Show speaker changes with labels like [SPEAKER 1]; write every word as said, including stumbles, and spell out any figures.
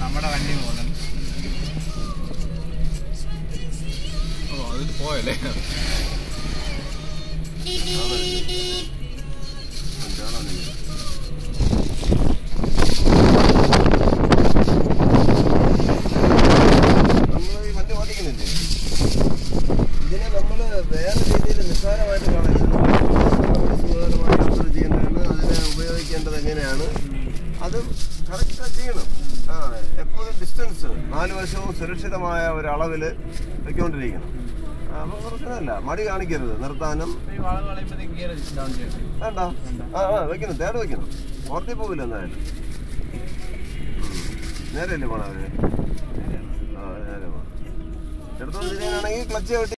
[SPEAKER 1] നമ്മുടെ വണ്ടി പോകുന്നത്.
[SPEAKER 2] ഓ അതിൽ പോയല്ലേ.
[SPEAKER 3] നമ്മൾ ഈ വണ്ടി ഓടിക്കുന്നില്ലേ, ഇതിനെ നമ്മൾ വേറെ രീതിയിൽ നിസ്സാരമായിട്ട് കാണരുത്. നമ്മൾ സുഖകരമായി യാത്ര ചെയ്യുന്നതാണ്, അതിനെ ഉപയോഗിക്കേണ്ടത് എങ്ങനെയാണ് അത് കറക്റ്റായി ചെയ്യണം. ആ എപ്പോഴും ഡിസ്റ്റൻസ് നാല് വശവും സുരക്ഷിതമായ ഒരളവിൽ വെക്കൊണ്ടിരിക്കണം. അപ്പോൾ പ്രശ്നമല്ല, മടി കാണിക്കരുത് നിർത്താനും. വേണ്ട, ആ ആ വെക്കണം, തേട് വെക്കണം, ഓർത്തി പോകില്ല എന്തായാലും. നേരെയല്ലേ പോണം അവര്? ആ നേരെ പോണം. എടുത്തോണ്ട് തിരിയാനാണെങ്കിൽ ക്ലച്ച് ചവിട്ടി